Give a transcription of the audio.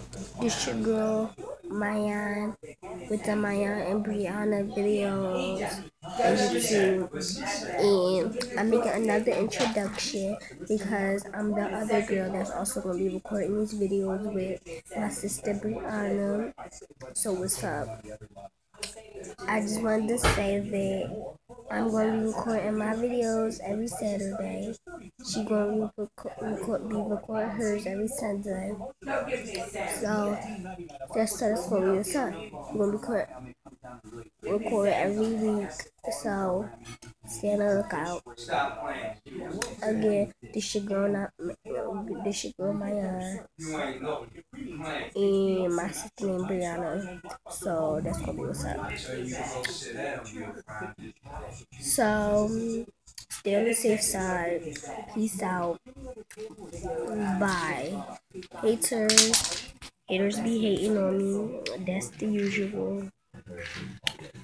This your girl Maya with the Maya and Brianna videos on YouTube, and I'm making another introduction because I'm the other girl that's also gonna be recording these videos with my sister Brianna. So what's up? I just wanted to say that I'm going to be recording my videos every Saturday. She going to be recording hers every Sunday. So that's going to be what's up. We're going to be recording every week. So stay on the lookout. Again, this your girl, Maya, and my sister named Brianna. So that's gonna be what's up. So stay on the safe side. Peace out. Bye. Haters be hating on me. That's the usual.